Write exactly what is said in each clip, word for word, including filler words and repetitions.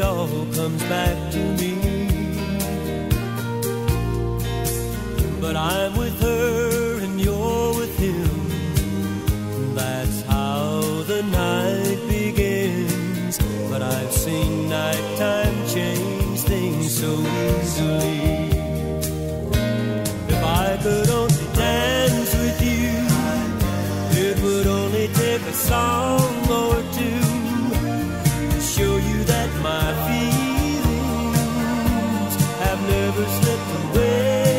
all comes back to me. But I'm with her and you're with him. That's how the night begins. But I've seen nighttime change things so easily. If I could only dance with you, it would only take a song or two to show you that my feelings have never slipped away.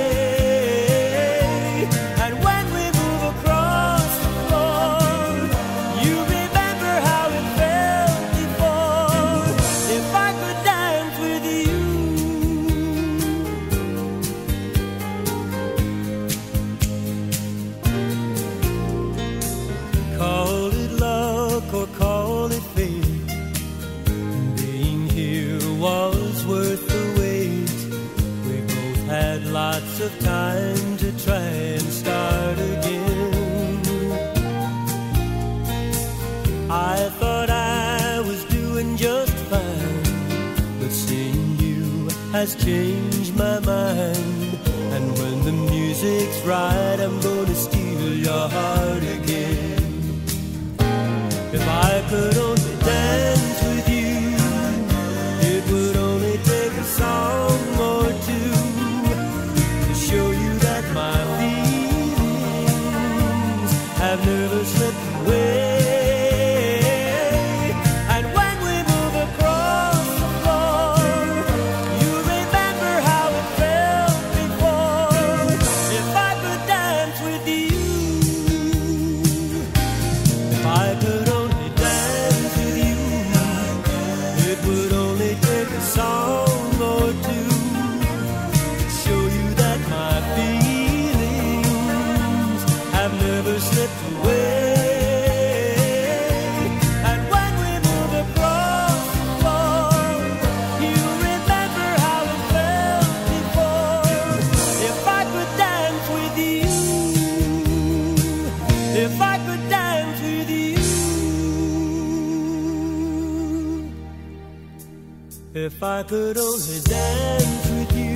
Of time to try and start again. I thought I was doing just fine, but seeing you has changed my mind. And when the music's right, I'm gonna steal your heart again. If I could only dance with you, it would only take a song or two to show you that my feelings have never slipped away. And when we move across the floor, you remember how it felt before. If I could dance with you, if I could only dance with you, it would only take a song or two to show you that my feelings have never slipped away. And when we move across the floor, you remember how it felt before. If I could dance with you, if I could dance with you, if I could only dance with you.